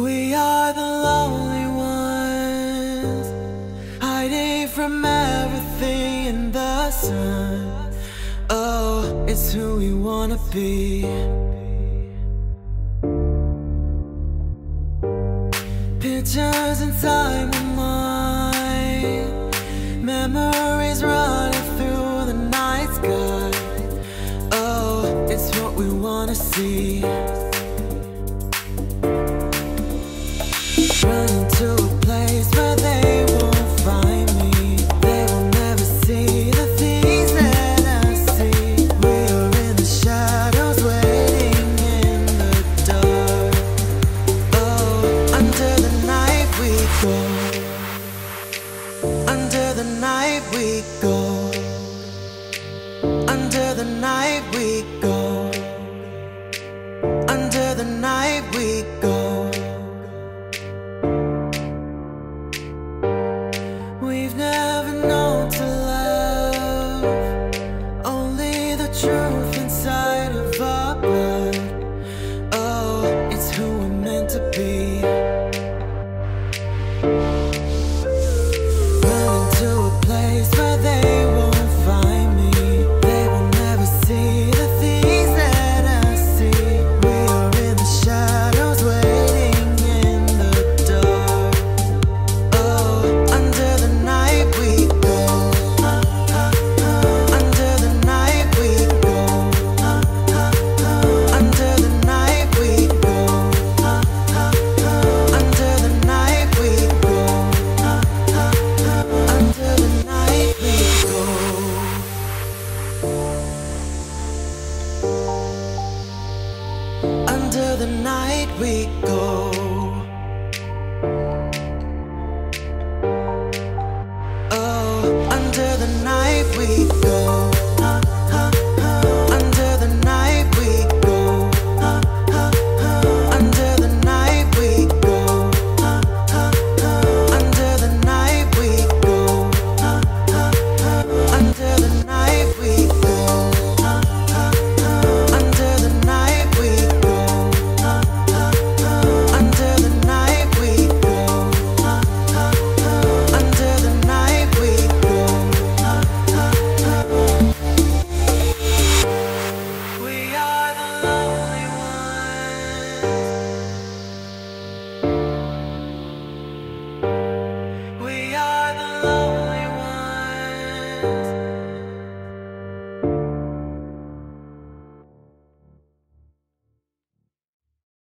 We are the lonely ones, hiding from everything in the sun. Oh, it's who we wanna be. Pictures inside my mind, memories running through the night sky. Oh, it's what we wanna see. Running to a place where they won't find me. They will never see the things that I see. We are in the shadows, waiting in the dark. Oh, under the night we go. Under the night we go. Under the night we go. Under the night we go. We've never known to love, only the truth inside of our blood. Oh, it's who we're meant to be. Running to a place where they won't find me. They will never see the things that I see. We are in the shadows, waiting in the dark. Oh, under the night we go. Under the night we go. Under the night we go. Under the night we go. Under the night we go. Under the night we go.